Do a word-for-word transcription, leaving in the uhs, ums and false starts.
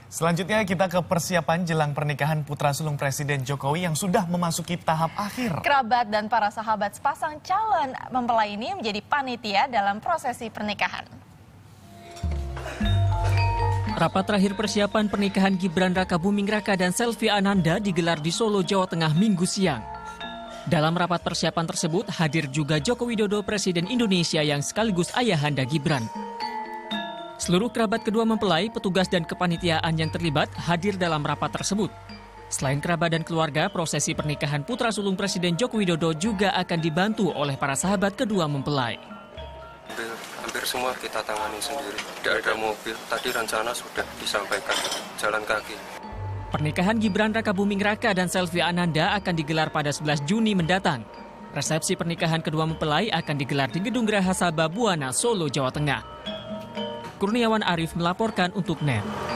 Selanjutnya kita ke persiapan jelang pernikahan putra sulung Presiden Jokowi yang sudah memasuki tahap akhir. Kerabat dan para sahabat sepasang calon mempelai ini menjadi panitia dalam prosesi pernikahan. Rapat terakhir persiapan pernikahan Gibran Rakabuming Raka dan Selvi Ananda digelar di Solo, Jawa Tengah Minggu siang. Dalam rapat persiapan tersebut hadir juga Joko Widodo, Presiden Indonesia yang sekaligus ayahanda Gibran. Seluruh kerabat kedua mempelai, petugas dan kepanitiaan yang terlibat hadir dalam rapat tersebut. Selain kerabat dan keluarga, prosesi pernikahan putra sulung Presiden Joko Widodo juga akan dibantu oleh para sahabat kedua mempelai. Hampir, hampir semua kita tangani sendiri. Tidak ada mobil, tadi rencana sudah disampaikan, jalan kaki. Pernikahan Gibran Rakabuming Raka dan Selvi Ananda akan digelar pada sebelas Juni mendatang. Resepsi pernikahan kedua mempelai akan digelar di Gedung Geraha Sabah Buwana, Solo, Jawa Tengah. Kurniawan Arif melaporkan untuk N E T.